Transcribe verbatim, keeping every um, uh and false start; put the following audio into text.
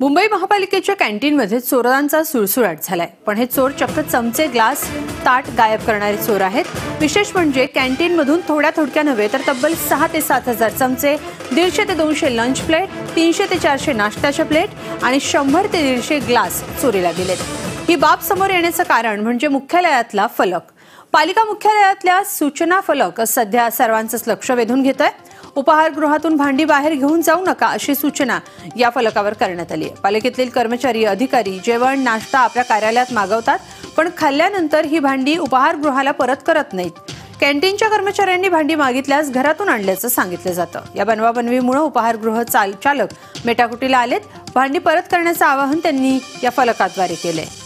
मुंबई महापालिकेच्या कॅन्टीनमध्ये चोरांचा सुळसुळाट झालाय. पण हे चोर चक्क चमचे, ग्लास, ताट गायब करणारे चोर आहेत. विशेष म्हणजे कॅन्टीनमधून थोड्या थोडक्या नव्हे तर तब्बल सहा ते सात हजार चमचे, दीडशे ते दोनशे लंच प्लेट, तीनशे ते चारशे नाश्त्याच्या प्लेट आणि शंभर ते दीडशे ग्लास चोरीला गेलेत. ही बाब समोर येण्याचं कारण म्हणजे मुख्यालयातला फलक. पालिका मुख्यालयातल्या सूचना फलक सध्या सर्वांचंच लक्ष वेधून घेतोय. उपाहारगृहातून भांडी बाहेर घेऊन जाऊ नका अशी सूचना या फलकावर करण्यात आली आहे. पालिकेतील कर्मचारी, अधिकारी जेवण, नाश्ता आपल्या कार्यालयात मागवतात, पण खाल्ल्यानंतर ही भांडी उपाहारगृहाला परत करत नाहीत. कॅन्टीनच्या कर्मचाऱ्यांनी भांडी मागितल्यास घरातून आणल्याचं सांगितलं जातं. या बनवाबनवीमुळे उपाहारगृह चाल चालक मेटाकुटीला आलेत. भांडी परत करण्याचं आवाहन त्यांनी या फलकाद्वारे केलंय.